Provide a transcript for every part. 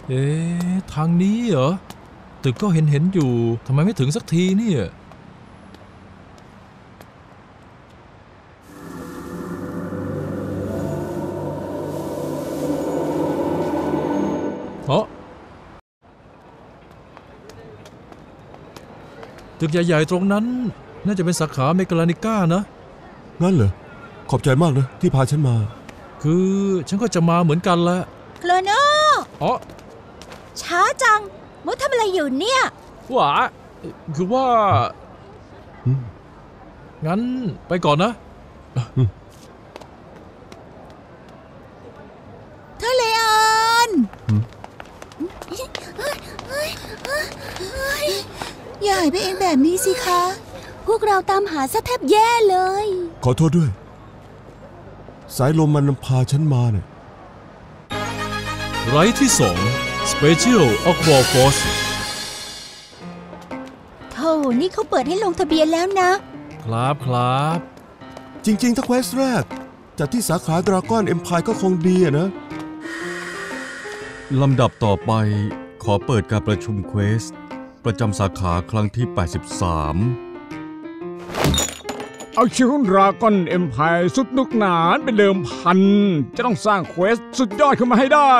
ทางนี้เหรอตึกก็เห็นอยู่ทำไมไม่ถึงสักทีเนี่ยตึกใหญ่ๆตรงนั้นน่าจะเป็นสาขาเมกาลานิก้านะงั้นเหรอขอบใจมากนะที่พาฉันมาคือฉันก็จะมาเหมือนกันแหละโครโนช้าจังมดทำอะไรอยู่เนี่ยว่าคือว่างั้นไปก่อนนะทะเลออนอย่าหายไปเองแบบนี้สิคะพวกเราตามหาซะแทบแย่เลยขอโทษด้วยสายลมมันพาฉันมาเนี่ยไรที่2 Special Aqua Force โธ่นี่เขาเปิดให้ลงทะเบียนแล้วนะครับจริงๆถ้าเควสแรกจัดที่สาขาดราก้อนเอ็มไพร์ก็คงดีนะลำดับต่อไปขอเปิดการประชุมเควสประจำสาขาครั้งที่83 เอาชีวิตดราก้อนเอ็มไพร์สุดนุกหนานเป็นเดิมพันจะต้องสร้างเควสสุดยอดขึ้นมาให้ได้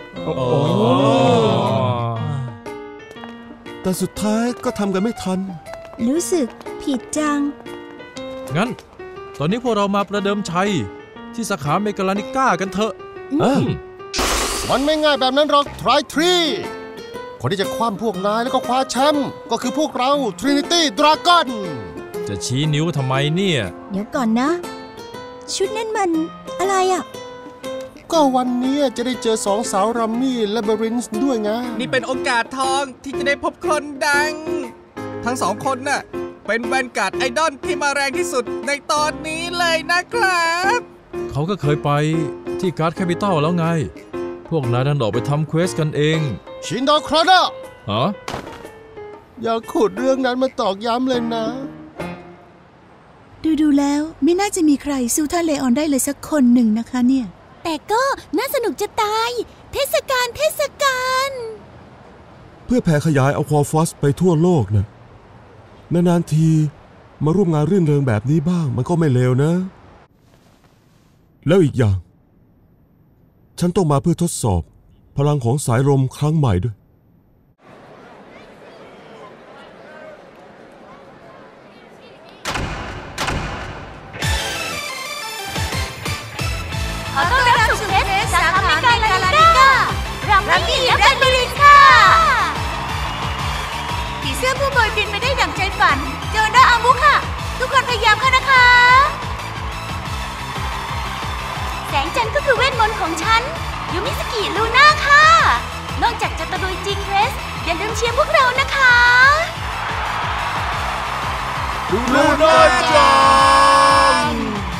แต่สุดท้ายก็ทำกันไม่ทันรู้สึกผิดจังงั้นตอนนี้พวกเรามาประเดิมชัยที่สาขาเมกาลานิก้ากันเถอะมันไม่ง่ายแบบนั้นหรอกทริทรีคนที่จะคว้าพวกนายแล้วก็คว้าแชมป์ก็คือพวกเรา Trinity Dragon จะชี้นิ้วทำไมเนี่ยเดี๋ยวก่อนนะชุดนั้นมันอะไรอ่ะก็วันนี้จะได้เจอสองสาวรัมมี่และเบรินส์ด้วยไงนี่เป็นโอกาสทองที่จะได้พบคนดังทั้งสองคนน่ะเป็นแวนการ์ดไอดอลที่มาแรงที่สุดในตอนนี้เลยนะครับเขาก็เคยไปที่การ์ดแคปิตอลแล้วไงพวกนายดันออกไปทำเควสกันเองชินโดครอเนอร์อย่าขุดเรื่องนั้นมาตอกย้ำเลยนะดูแล้วไม่น่าจะมีใครสู้ท่านเลออนได้เลยสักคนหนึ่งนะคะเนี่ยแต่ก็น่าสนุกจะตายเทศกาลเพื่อแผ่ขยายเอาควอฟอสไปทั่วโลกนะนานๆทีมาร่วมงานรื่นเริงแบบนี้บ้างมันก็ไม่เลวนะแล้วอีกอย่างฉันต้องมาเพื่อทดสอบพลังของสายลมครั้งใหม่ด้วยขอต้อนรับสู่เทสสาขาเมกาลานิก้ารัมมี่และเบรินค่ะผีเสื้อผู้โบยบินไม่ได้ดั่งใจฝันเจอหน้าอามุค่ะทุกคนพยายามค่ะนะคะแสงจันทร์ก็คือเวทมนต์ของฉันยูมิสกิลูน่าค่ะนอกจากจะตะลุยจริงเรสอย่าลืมเชียร์พวกเรานะคะลูน่าจัง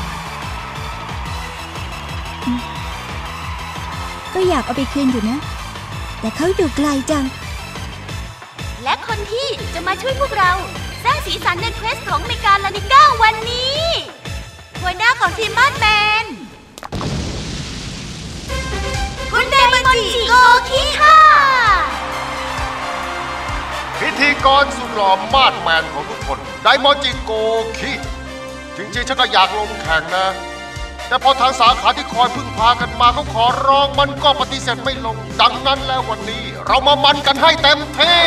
ก็อยากเอาไปคืนอยู่นะแต่เขาอยู่ไกลจังและคนที่จะมาช่วยพวกเราสร้างสีสันในเควสของเมกาลานิก้าวันนี้หัวหน้าของทีมมาดแมนคุณเดมอนจิโกคิค่ะพิธีกรสุดหล่อมาดแมนของทุกคนไดมอนจิโกคิจริงๆฉันก็อยากลงแข่งนะแต่พอทางสาขาที่คอยพึ่งพากันมาเขาขอร้องมันก็ปฏิเสธไม่ลงดังนั้นแล้ววันนี้เรามามันกันให้เต็มที่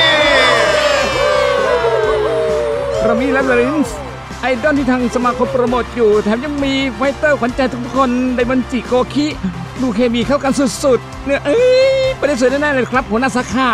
เรามีแลบรินส์ไอดอลที่ทางสมาคมโปรโมทอยู่แถมยังมีไฟเตอร์ขวัญใจทุกคนไดมอนจิโกคิดูเคมีเข้ากันสุดๆเนี่ยประเด็นสวยแน่ๆเลยครับหัวหน้าสาขา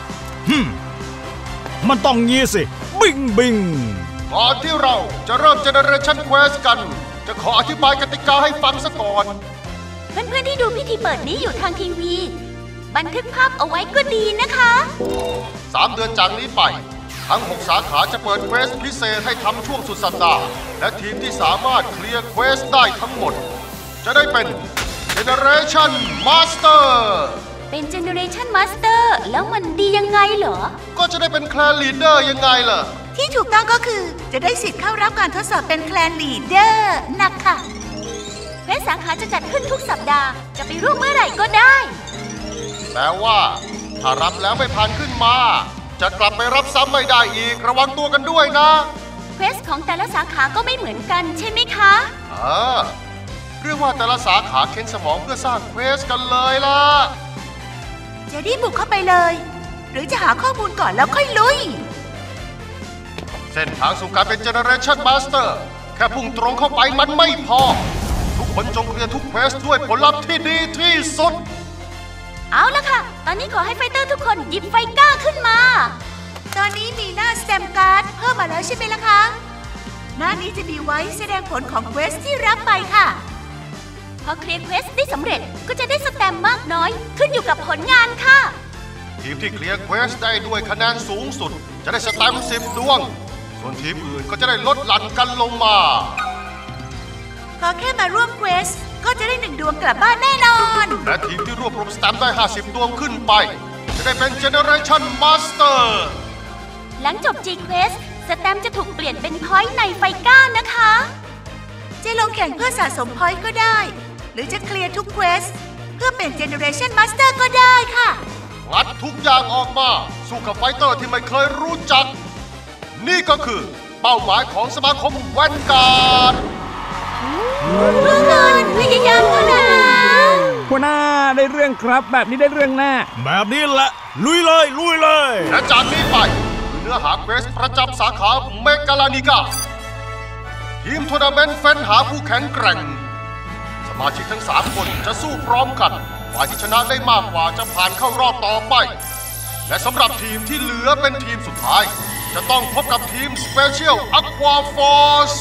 มันต้องงี้สิบิงก่อนที่เราจะเริ่มเจเนเรชั่นเควสกันจะขออธิบายกติกาให้ฟังซะก่อนเพื่อนๆที่ดูพิธีเปิดนี้อยู่ทางทีวีบันทึกภาพเอาไว้ก็ดีนะคะ 3 เดือนจากนี้ไปทั้ง6สาขาจะเปิดเควสพิเศษให้ทำช่วงสุดสัปดาห์และทีมที่สามารถเคลียร์เควสได้ทั้งหมดจะได้เป็น Generation Master เป็น Generation Master แล้วมันดียังไงเหรอก็จะได้เป็นแคลนลีดเดอร์ยังไงล่ะที่ถูกต้องก็คือจะได้สิทธิ์เข้ารับการทดสอบเป็นแคลนลีดเดอร์นะคะเควสสาขาจะจัดขึ้นทุกสัปดาห์จะไปร่วมเมื่อไหร่ก็ได้แต่ว่าถ้ารับแล้วไม่ผ่านขึ้นมา จะกลับไปรับซ้ำไม่ได้อีกระวังตัวกันด้วยนะเควสของแต่ละสาขาก็ไม่เหมือนกันใช่ไหมคะเรียกว่าแต่ละสาขาเค้นสมองเพื่อสร้างเควสกันเลยล่ะจะรีบบุกเข้าไปเลย หรือจะหาข้อมูลก่อนแล้วค่อยลุยเส้นทางสู่การเป็นเจเนอเรชันมาสเตอร์แค่พุ่งตรงเข้าไปมันไม่พอ ทุกคนจงเคลียร์ทุกเควสด้วยผลลัพธ์ที่ดีที่สุดเอาละค่ะ ตอนนี้ขอให้ไฟเตอร์ทุกคนหยิบไฟก้าขึ้นมา ตอนนี้มีหน้าสแตมป์การ์ดเพิ่มมาแล้วใช่ไหมล่ะคะ หน้านี้จะมีไว้แสดงผลของเควสที่รับไปค่ะ พอเคลียร์เควสได้สำเร็จก็จะได้สแตมป์มากน้อยขึ้นอยู่กับผลงานค่ะทีมที่เคลียร์เควสได้ด้วยคะแนนสูงสุดจะได้สแตมป์10 ดวง ส่วนทีมอื่นก็จะได้ลดหลั่นกันลงมาขอแค่มาร่วมเควสก็จะได้1 ดวงกลับบ้านแน่นอนและทีมที่รวบรวมสแตมป์ได้50 ดวงขึ้นไป จะได้เป็นเจเนอเรชันมาสเตอร์หลังจบ G-Quest สแตมป์จะถูกเปลี่ยนเป็นพอยต์ในไฟก้านะคะ จะลงแข่งเพื่อสะสมพอยต์ก็ได้ หรือจะเคลียร์ทุกเควสเพื่อเป็น Generation Master ก็ได้ค่ะงัดทุกอย่างออกมาสู้กับไฟเตอร์ที่ไม่เคยรู้จัก นี่ก็คือเป้าหมายของสมาคมแวนการ์ดทุกคนพยายามเข้านะหัวหน้าได้เรื่องครับแบบนี้ได้เรื่องแน่แบบนี้แหละ ลุยเลยลุยเลยและจากนี้ไปคือเนื้อหาเควสประจำสาขาเมกาลานิกาทีมทัวร์นาเมนต์เฟ้นหาผู้แข็งแกร่ง สมาชิกทั้ง3 คนจะสู้พร้อมกันฝ่ายที่ชนะได้มากกว่าจะผ่านเข้ารอบต่อไป และสำหรับทีมที่เหลือเป็นทีมสุดท้าย จะต้องพบกับทีม Special Aqua Force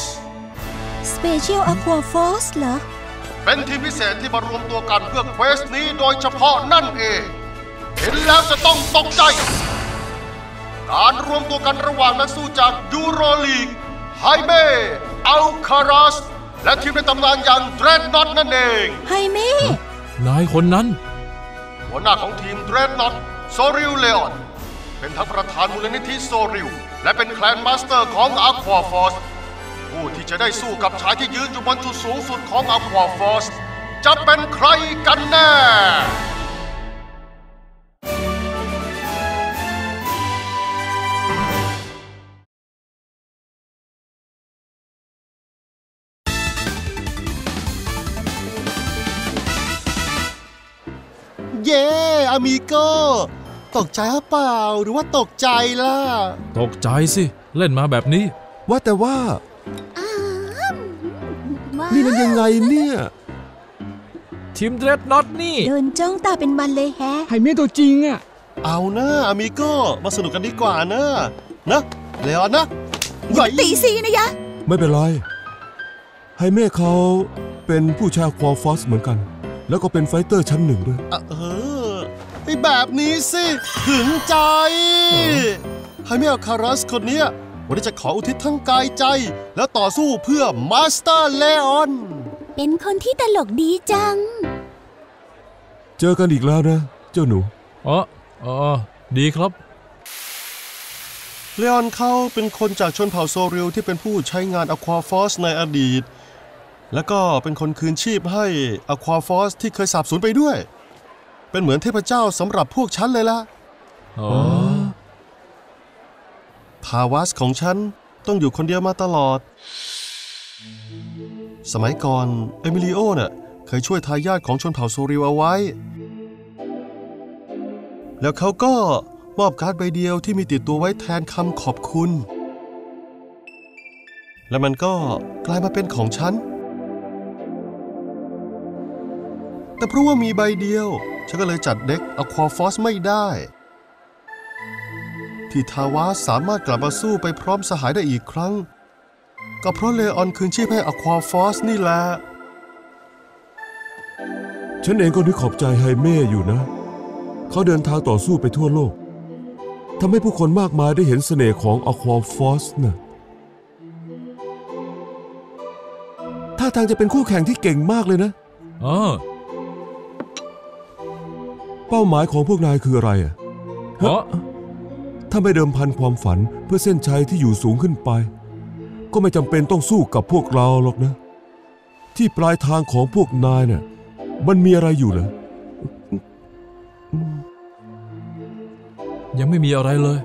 Special Aqua Force เหรอเป็นทีมพิเศษที่มารวมตัวกันเพื่อเควสนี้โดยเฉพาะนั่นเอง เห็นแล้วจะต้องตกใจ การรวมตัวกันระหว่างนักสู้จากยูโรลีกไฮเม่อัลคารัสและทีมในตำนานอย่างเดรดน็อตนั่นเองไฮเม่นายคนนั้นหัวหน้าของทีมเดรดน็อตโซริลเลออนเป็นทั้งประธานมูลนิธิโซริลและเป็นแคลนมาสเตอร์ของอะควาฟอร์สผู้ที่จะได้สู้กับชายที่ยืนอยู่บนจุดสูงสุดของอะควาฟอร์สจะเป็นใครกันแน่เย้อามิโก้ตกใจหรือเปล่าหรือว่าตกใจล่ะตกใจสิ เล่นมาแบบนี้ว่าแต่ว่า นี่มันยังไงเนี่ยทีมเดรดน็อตนี่โดนจ้องตาเป็นมันเลยแฮะไฮเม่ตัวจริงอ่ะเอานะอามิโก้มาสนุกกันดีกว่านะเลออนนะตีซีนะยะไม่เป็นไร ไฮเม่เขาเป็นผู้ชายควอฟอสเหมือนกัน แล้วก็เป็นไฟเตอร์ชั้น1ด้วยไอ้แบบนี้สิถึงใจให้เมลคารัสคนเนี้ยวันนี้จะขออุทิศทั้งกายใจ แล้วต่อสู้เพื่อมาสเตอร์เลออนเป็นคนที่ตลกดีจังเจอกันอีกแล้วนะ เจ้าหนูดีครับเลออนเขาเป็นคนจากชนเผ่าโซริลที่เป็นผู้ใช้งานอควาฟอสในอดีต แล้วก็เป็นคนคืนชีพให้อควาฟอสที่เคยสาบสูญไปด้วย เป็นเหมือนเทพเจ้าสำหรับพวกฉันเลยล่ะทาวาสของฉันต้องอยู่คนเดียวมาตลอด สมัยก่อนเอมิลิโอเนี่ยเคยช่วยทายาทของชนเผ่าโซริลเอาไว้ แล้วเขาก็มอบการ์ดใบเดียวที่มีติดตัวไว้แทนคำขอบคุณ และมันก็กลายมาเป็นของฉัน แต่เพราะว่ามีใบเดียวฉันก็เลยจัดเด็กอควาฟอสไม่ได้ที่ทาวาสสามารถกลับมาสู้ไปพร้อมสหายได้อีกครั้งก็เพราะเลออนคืนชีพให้อควาฟอสนี่แหละฉันเองก็นึกขอบใจไฮเม่อยู่นะ เขาเดินทางต่อสู้ไปทั่วโลกทำให้ผู้คนมากมายได้เห็นเสน่ห์ของอควาฟอสนะท่าทางจะเป็นคู่แข่งที่เก่งมากเลยนะเป้าหมายของพวกนายคืออะไรอ่ะถ้าไม่เดิมพันความฝันเพื่อเส้นชัยที่อยู่สูงขึ้นไป ก็ไม่จำเป็นต้องสู้กับพวกเราหรอกนะ ที่ปลายทางของพวกนายเนี่ยมันมีอะไรอยู่เหรอยังไม่มีอะไรเลย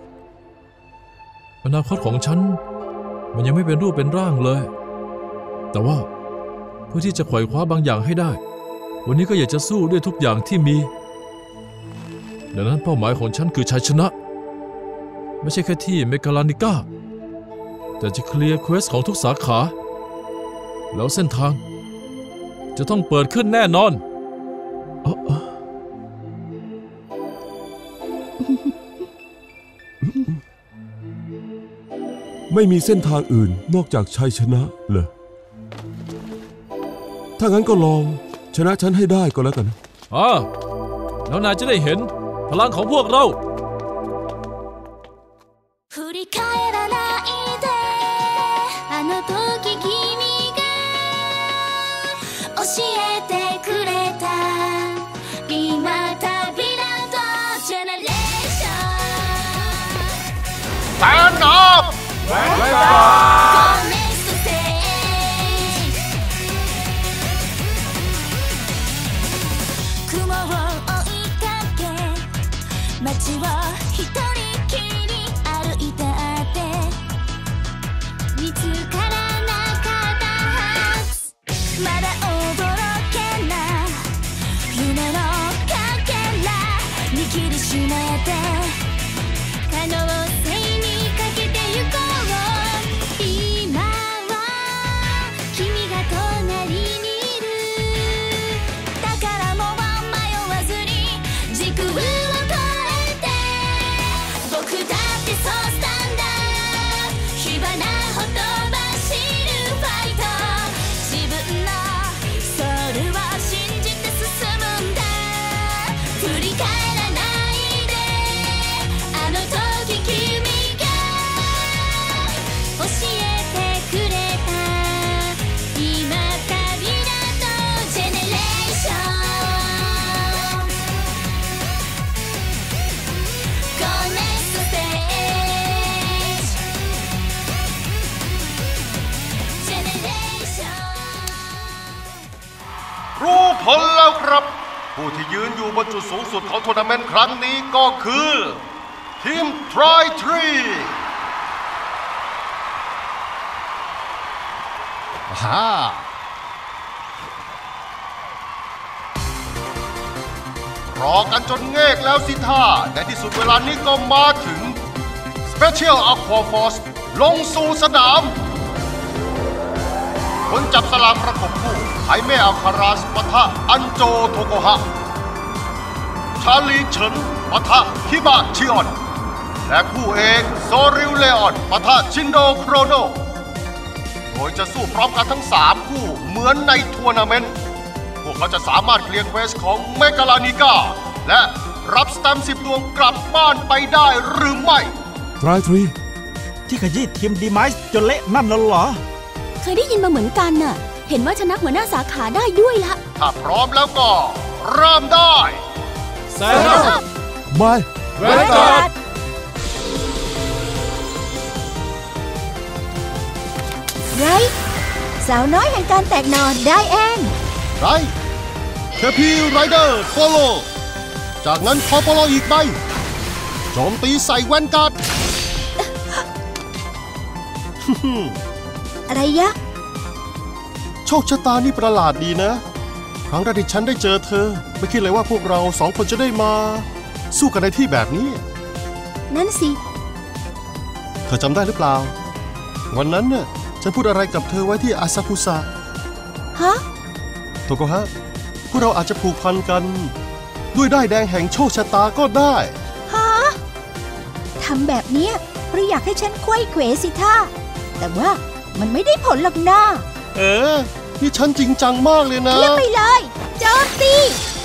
อนาคตของฉันมันยังไม่เป็นรูปเป็นร่างเลยแต่ว่าเพื่อที่จะไขว่คว้าบางอย่างให้ได้วันนี้ก็อยากจะสู้ด้วยทุกอย่างที่มีดังนั้นเป้าหมายของฉันคือชัยชนะไม่ใช่แค่ที่เมกาลานิก้าแต่จะเคลียร์เควสของทุกสาขาแล้วเส้นทางจะต้องเปิดขึ้นแน่นอนไม่มีเส้นทางอื่นนอกจากชัยชนะเลยถ้างั้นก็ลองชนะฉันให้ได้ก็แล้วกันแล้วนายจะได้เห็นพลังของพวกเรา Stand up!รู้ผลแล้วครับผู้ที่ยืนอยู่บนจุดสูงสุดของทัวร์นาเมนต์ครั้งนี้ก็คือทีม Tri3 รอกันจนเงกแล้วสิท่าในที่สุดเวลานี้ก็มาถึง Special Aqua Force ลงสู่สนามคนจับสลากประกบคู่ไคเมะอัลคาราสปะทะอันโจโทโกฮะชาลีเฉินปะทะคิบะชิออนและคู่เอกโซริวเลออนปะทะชินโดโครโนโดยจะสู้พร้อมกันทั้ง3คู่เหมือนในทัวร์นาเมนต์พวกเขาจะสามารถเคลียร์เควสของเมกาลานิก้าและรับสแตมป์10 ดวงกลับบ้านไปได้หรือไม่ Tri3 ที่ขยี้ทีมดีไมส์จนเละนั่นแล้วเหรอเคยได้ยินมาเหมือนกันน่ะเห็นว่าชนะหัวหน้าสาขาได้ด้วยละถ้าพร้อมแล้วก็เริ่มได้แซมบายแวนการ์ดไรสาวน้อยแห่งการแตกหน่อได้แอนไรเทพีไรเดอร์โฟโลจากนั้นพอโปโลอีกใบโจมตีใส่แวนการ์ดอะไรยะโชคชะตานี่ประหลาดดีนะครั้งแรกที่ฉันได้เจอเธอไม่คิดเลยว่าพวกเรา2 คนจะได้มาสู้กันในที่แบบนี้นั่นสิเธอจำได้หรือเปล่าวันนั้นน่ะฉันพูดอะไรกับเธอไว้ที่อาซากุสะฮะโทโกฮะพวกเราอาจจะผูกพันกันด้วยด้ายแดงแห่งโชคชะตาก็ได้ฮะทำแบบนี้เพราะอยากให้ฉันไขว้เขวสิท่าแต่ว่ามันไม่ได้ผลหรอกนะนี่ฉันจริงจังมากเลยนะเรียกไปเลยโจมตี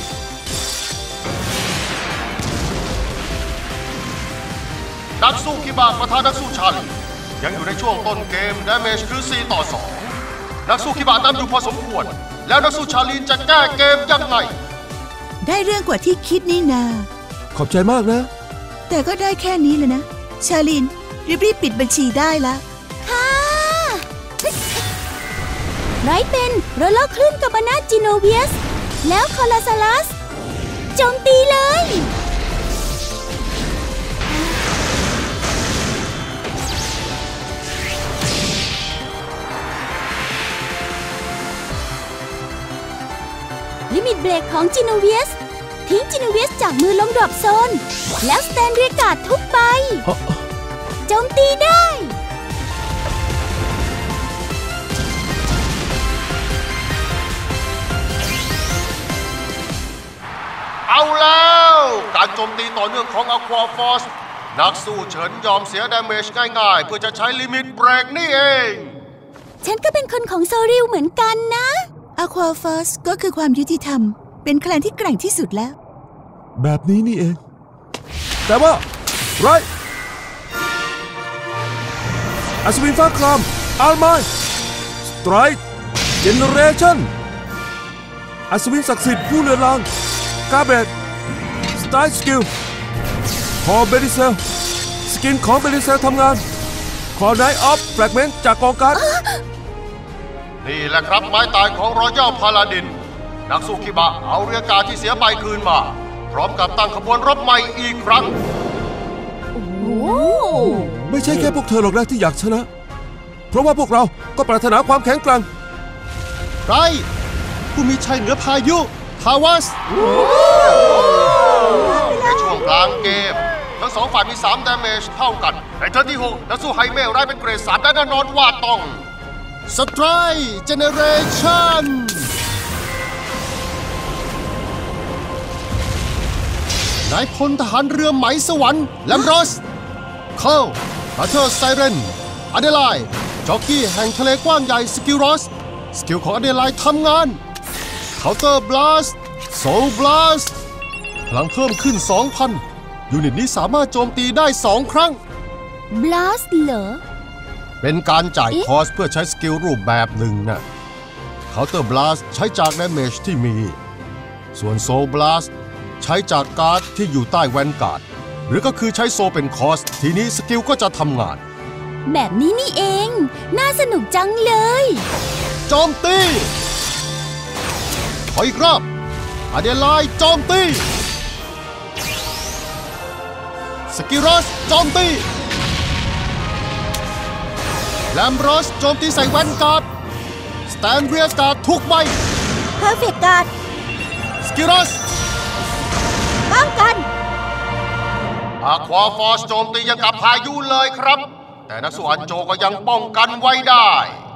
นักสู้คิบะปะทะนักสู้ชาลียังอยู่ในช่วงต้นเกม Damage คือ4-2นักสู้คิบะนำอยู่พอสมควรแล้วนักสู้ชาลีจะแก้เกมยังไงได้เรื่องกว่าที่คิดนี่นาขอบใจมากนะแต่ก็ได้แค่นี้เลยนะชาลีนรีบปิดบัญชีได้ละค่ะไรเป็นโรลเลอร์คลื่นกับบานาจิโนเวียสแล้วคอลาซาลัสโจมตีเลยมิดเบรกของจิโนเวียสทิ้งจิโนเวียสจากมือลงดรอปโซนแล้วสแตนเรียกการ์ดทุบไปโจมตีได้เอาแล้วการโจมตีต่อเนื่องของ Aqua Force นักสู้เฉินยอมเสียดาเมจง่ายๆเพื่อจะใช้ลิมิตเบรกนี่เองฉันก็เป็นคนของโซริวเหมือนกันนะ Aqua Force ก็คือความยุติธรรมเป็นแคลนที่แกร่งที่สุดแล้วแบบนี้นี่เองแต่ว่าไรอัศวินฟ้าครามอาร์มายสไตรค์เจเนเรชั่นอัศวินศักดิ์สิทธิ์ผู้เลือนลางกาเบตสไตล์สกิลคอเบริเซลสกินของเบริเซลทำงานคอไนท์ออฟแฟรกเมนต์จากกองการ์ดนี่แหละครับไม้ตายของรอยัลพาลาดินนักสู้คิบะเอาเรือการที่เสียไปคืนมาพร้อมกับตั้งขบวนรบใหม่อีกครั้งไม่ใช่แค่พวกเธอหรอกนะที่อยากชนะเพราะว่าพวกเราก็ปรารถนาความแข็งแกร่งไรผู้มีชัยเหนือพายุทาวัสในช่วงกลางเกมทั้งสองฝ่ายมี3 ดาเมจเท่ากันในเทิร์นที่6นักสู้ไฮเมลได้เป็นเกรด3และแน่นอนว่าต้องสไตรค์เจเนเรชั่นนายพลทหารเรือไหมสวรรค์แลมโรสเข้าอาเธอร์ไซเรนอเดไลจ็อกกี้แห่งทะเลกว้างใหญ่สกิลรอสสกิลของอเดไลทำงานเคาน์เตอร์บลัสโซลบลัสพลังเพิ่มขึ้น 2,000 ยูนิตนี้สามารถโจมตีได้2 ครั้งบลัสเหรอเป็นการจ่ายคอสเพื่อใช้สกิลรูปแบบหนึ่งนะเคาน์เตอร์บลัสใช้จากดาเมจที่มีส่วนโซลบลัสใช้จากการ์ดที่อยู่ใต้แวนการ์ดหรือก็คือใช้โซเป็นคอสทีนี้สกิลก็จะทำงานแบบนี้นี่เองน่าสนุกจังเลยโจมตีขออีกรอบอเดไลโจมตีสกิรอสโจมตีแลมรอสโจมตีใส่แวนการ์ดสแตนเรียการ์ดทุกใบเพอร์เฟกต์การ์ดสกิรอสป้องกัน Aqua Force โจมตียังกับพายุเลยครับแต่นักสู้อันโจก็ยังป้องกันไว้ได้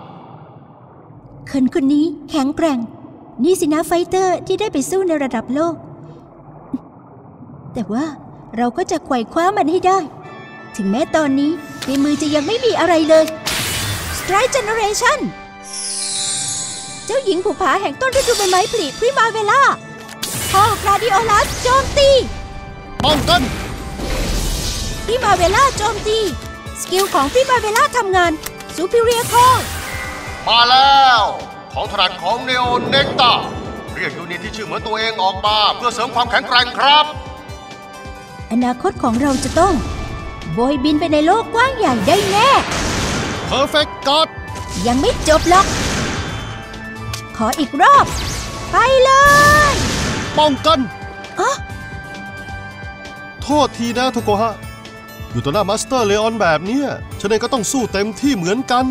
คนนี้แข็งแกร่งนี่สินะไฟเตอร์ที่ได้ไปสู้ในระดับโลกแต่ว่าเราก็จะไขว่คว้ามันให้ได้ถึงแม้ตอนนี้ในมือจะยังไม่มีอะไรเลย Strike Generation เจ้าหญิงผูกผาแห่งต้นฤดูใบไม้ผลิพริมาเวล่าพอคลาดิโอลัสโจมตีป้องกันพริมาเวล่าโจมตีสกิลของพริมาเวล่าทำงานซูเปอร์เรียคอลมาแล้วของถนัดของเนโอเน็กตาเรียกยูนิตที่ชื่อเหมือนตัวเองออกมาเพื่อเสริมความแข็งแกร่งครับอนาคตของเราจะต้องโบยบินไปในโลกกว้างใหญ่ได้แน่ Perfect God ยังไม่จบหรอกขออีกรอบไปเลยป้องกันอ๋อโทษทีนะโทโกฮะอยู่ต่อหน้ามาสเตอร์เลออนแบบนี้ฉันเองก็ต้องสู้เต็มที่เหมือนกัน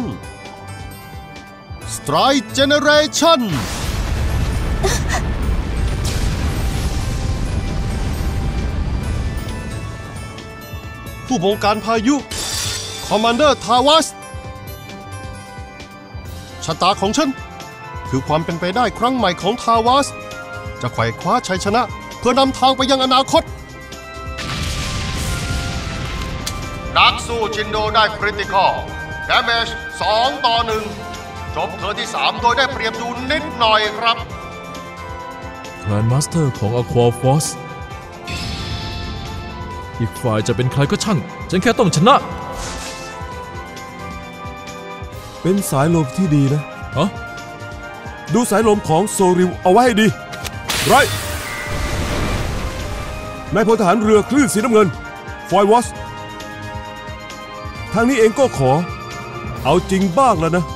Strike Generation ผู้บงการพายุ Commander Tawas ชะตาของฉันคือความเป็นไปได้ครั้งใหม่ของ Tawas จะไขว่คว้าชัยชนะเพื่อนำทางไปยังอนาคตนักสู้ชินโดได้คริติคอลดาเมจ2-1จบเธอที่3โดยได้เปรียบอยู่นิดหน่อยครับแกรนด์มาสเตอร์ของ Aqua Force อีกฝ่ายจะเป็นใครก็ช่างฉันแค่ต้องชนะเป็นสายลมที่ดีนะฮะดูสายลมของโซริวเอาไว้ให้ดีไรนายพลทหารเรือคลื่นสีน้ำเงินฟอยวอชทางนี้เองก็ขอเอาจริงบ้างแล้วนะ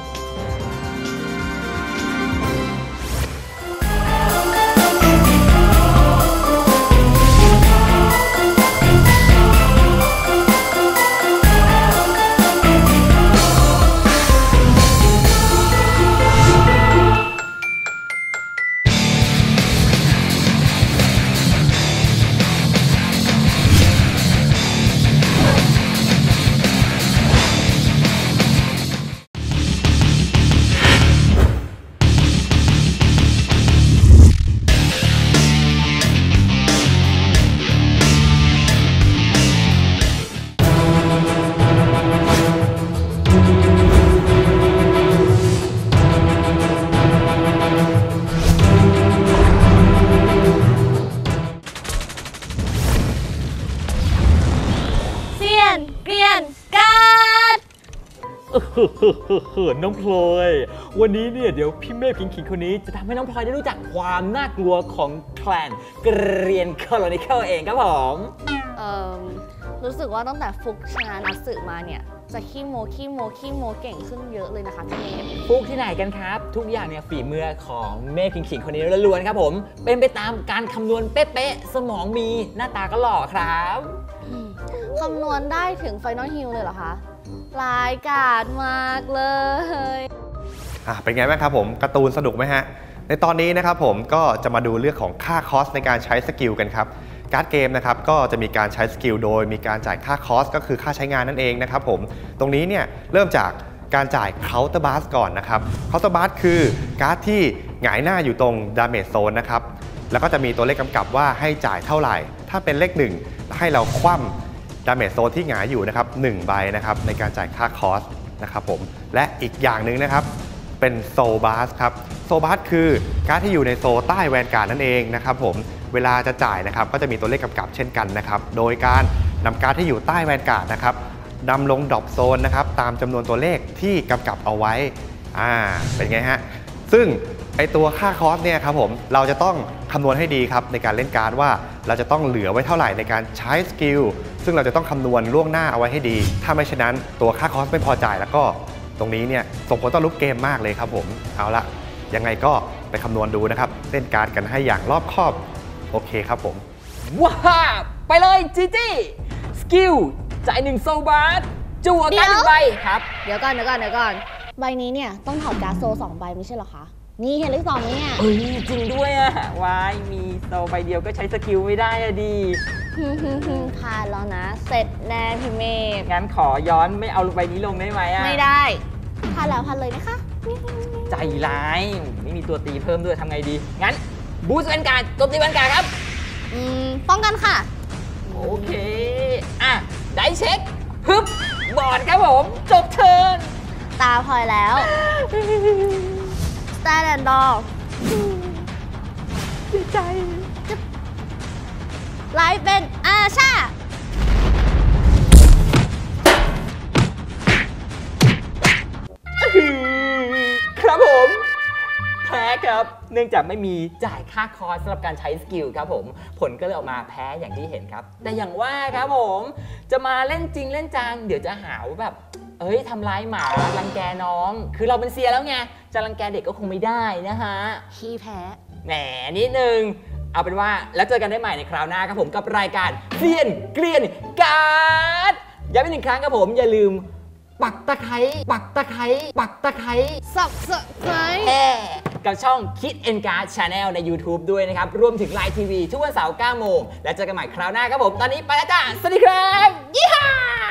น้องพลอยวันนี้เนี่ยเดี๋ยวพี่เมฆขิงคนนี้จะทำให้น้องพลอยได้รู้จักความน่ากลัวของแคลนเกรียนคอลอนิเคิลเองครับผมรู้สึกว่าตั้งแต่ฟุกชนะนัดสึมาเนี่ยจะขี้โมเก่งขึ้นเยอะเลยนะคะพี่เมฆฟุกที่ไหนกันครับทุกอย่างเนี่ยฝีมือของเมฆขิงคนนี้ล้วนๆครับผมเป็นไปตามการคำนวณเป๊ะๆสมองมีหน้าตาก็หล่อครับคำนวณได้ถึงไฟนอลฮิลเลยเหรอคะร้ายกาจมากเลยเป็นไงบ้างครับผมการ์ตูนสนุกไหมฮะในตอนนี้นะครับผมก็จะมาดูเรื่องของค่าคอสในการใช้สกิลกันครับการ์ดเกมนะครับก็จะมีการใช้สกิลโดยมีการจ่ายค่าคอสก็คือค่าใช้งานนั่นเองนะครับผมตรงนี้เนี่ยเริ่มจากการจ่ายเคาน์เตอร์บาสก่อนนะครับเคาน์เตอร์บาสคือการ์ดที่หงายหน้าอยู่ตรงดาเมจโซนนะครับแล้วก็จะมีตัวเลขกำกับว่าให้จ่ายเท่าไหร่ถ้าเป็นเลข1ให้เราคว่ำดาเมจโซนที่หงายอยู่นะครับ1ใบนะครับในการจ่ายค่าคอสนะครับผมและอีกอย่างหนึ่งนะครับเป็นโซบาสครับโซบาสคือการ์ดที่อยู่ในโซใต้แวนการ์ดนั่นเองนะครับผมเวลาจะจ่ายนะครับก็จะมีตัวเลขกำกับเช่นกันนะครับโดยการนำการ์ดที่อยู่ใต้แวนการ์ดนะครับนำลงดรอปโซนนะครับตามจำนวนตัวเลขที่กำกับเอาไว้เป็นไงฮะซึ่งไอตัวค่าคอสเนี่ยครับผมเราจะต้องคำนวณให้ดีครับในการเล่นการ์ดว่าเราจะต้องเหลือไว้เท่าไหร่ในการใช้สกิลซึ่งเราจะต้องคำนวณล่วงหน้าเอาไว้ให้ดีถ้าไม่เช่นนั้นตัวค่าคอสไม่พอจ่ายแล้วก็ตรงนี้เนี่ยส่งผลต่อรูปเกมมากเลยครับผมเอาละยังไงก็ไปคำนวณดูนะครับเล่นการ์ดกันให้อย่างรอบคอบโอเคครับผมว้าไปเลยจีจี้สกิลจ่าย1โซบาสจั่วกัน1ใบครับเดี๋ยวก่อนใบนี้เนี่ยต้องถอดการ์ดโซ2ใบไม่ใช่หรอคะนี่เห็นเลข2เนี่ยจริงด้วยอะวายมีโซใบเดียวก็ใช้สกิลไม่ได้อะดีพลาดแล้วนะเสร็จแน่พี่เมฆงั้นขอย้อนไม่เอาใบนี้ลงได้ไหมอะไม่ได้พลาดแล้วพลาดเลยนะคะใจร้ายไม่มีตัวตีเพิ่มด้วยทำไงดีงั้นบูสต์แวนการ์ดโจมตีแวนการ์ดครับป้องกันค่ะโอเคได้เช็คฮึบบอร์ดครับผมจบเทิร์นตาพลอยแล้วสแตนด์แอนด์ดอลดีใจไลฟ์เป็นอาชาครับผมแพ้ครับเนื่องจากไม่มีจ่ายค่าคอร์สสำหรับการใช้สกิลครับผมผลก็เลยออกมาแพ้อย่างที่เห็นครับแต่อย่างว่าครับผมจะมาเล่นจริงเล่นจังเดี๋ยวจะหาว่าแบบทำร้ายหมารังแกน้องคือเราเป็นเซียแล้วไงจะรังแกเด็กก็คงไม่ได้นะฮะขี้แพ้แหมนิดนึงเอาเป็นว่าแล้วเจอกันได้ใหม่ในคราวหน้าครับผมกับรายการเซียนเกลียนการ์ดย้ำอีก1 ครั้งครับผมอย่าลืมปักตะไคร้สับกับช่อง Kid and Card Channel ใน YouTube ด้วยนะครับรวมถึง Line TV ทุกวันเสาร์ 9 โมงแล้วเจอกันใหม่คราวหน้าครับผมตอนนี้ไปแล้วจ้าสวัสดีครับยี่ห้า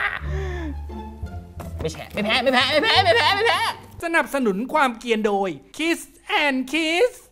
ไม่แพ้สนับสนุนความเกรียนโดย Kiss and Kiss